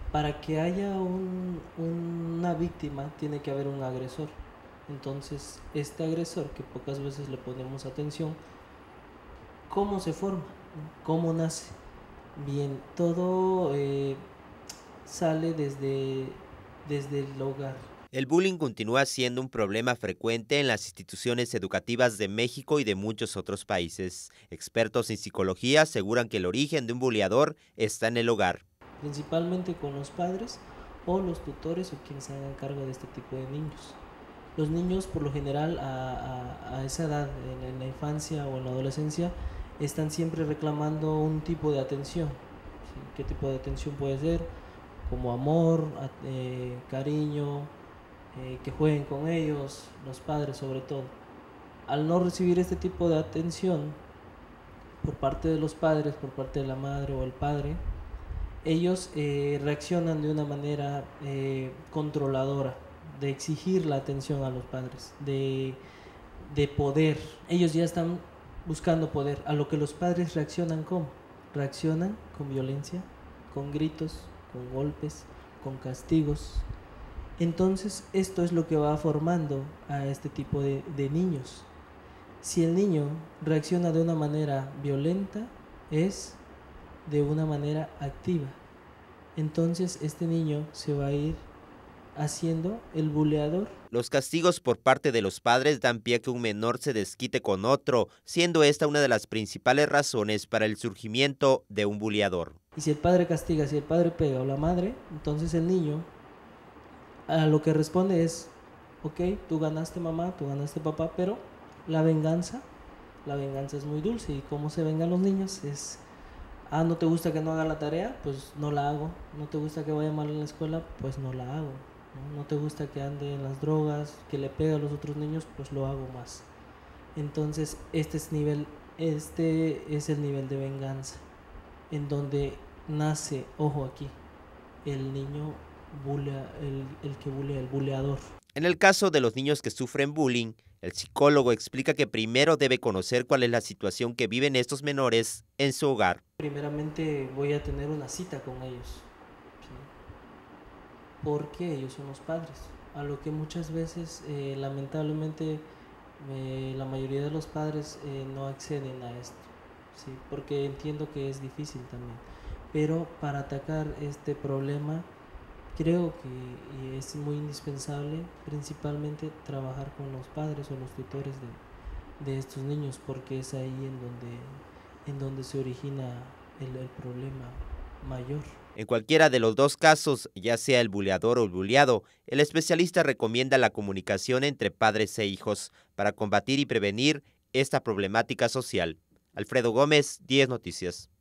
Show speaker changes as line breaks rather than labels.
Para que haya una víctima tiene que haber un agresor. Entonces, este agresor, que pocas veces le ponemos atención, ¿cómo se forma? ¿Cómo nace? Bien, todo sale desde el hogar.
El bullying continúa siendo un problema frecuente en las instituciones educativas de México y de muchos otros países. Expertos en psicología aseguran que el origen de un buleador está en el hogar.
Principalmente con los padres o los tutores o quienes se hagan cargo de este tipo de niños. Los niños, por lo general, a esa edad, en la infancia o en la adolescencia, están siempre reclamando un tipo de atención. ¿Sí? ¿Qué tipo de atención puede ser? Como amor, cariño, que jueguen con ellos, los padres sobre todo. Al no recibir este tipo de atención por parte de los padres, por parte de la madre o el padre, ellos reaccionan de una manera controladora, de exigir la atención a los padres, de poder. Ellos ya están buscando poder, a lo que los padres reaccionan ¿cómo? Reaccionan con violencia, con gritos, con golpes, con castigos. Entonces esto es lo que va formando a este tipo de niños. Si el niño reacciona de una manera violenta, es de una manera activa. Entonces este niño se va a ir haciendo el buleador.
Los castigos por parte de los padres dan pie a que un menor se desquite con otro, siendo esta una de las principales razones para el surgimiento de un buleador.
Y si el padre castiga, si el padre pega o la madre, entonces el niño a lo que responde es, ok, tú ganaste mamá, tú ganaste papá, pero la venganza, la venganza es muy dulce. ¿Y cómo se vengan los niños? Es, no te gusta que no haga la tarea, pues no la hago. No te gusta que vaya mal en la escuela, pues no la hago. No te gusta que ande en las drogas, que le pegue a los otros niños, pues lo hago más. Entonces este es el nivel de venganza, en donde nace, ojo aquí, el niño bulea, el que bulea, el buleador.
En el caso de los niños que sufren bullying, el psicólogo explica que primero debe conocer cuál es la situación que viven estos menores en su hogar.
Primeramente voy a tener una cita con ellos, ¿sí? Porque ellos son los padres, a lo que muchas veces lamentablemente la mayoría de los padres no acceden a esto, ¿sí? Porque entiendo que es difícil también, pero para atacar este problema creo que es muy indispensable principalmente trabajar con los padres o los tutores de estos niños, porque es ahí en donde se origina el problema mayor.
En cualquiera de los dos casos, ya sea el buleador o el buleado, el especialista recomienda la comunicación entre padres e hijos para combatir y prevenir esta problemática social. Alfredo Gómez, 10 Noticias.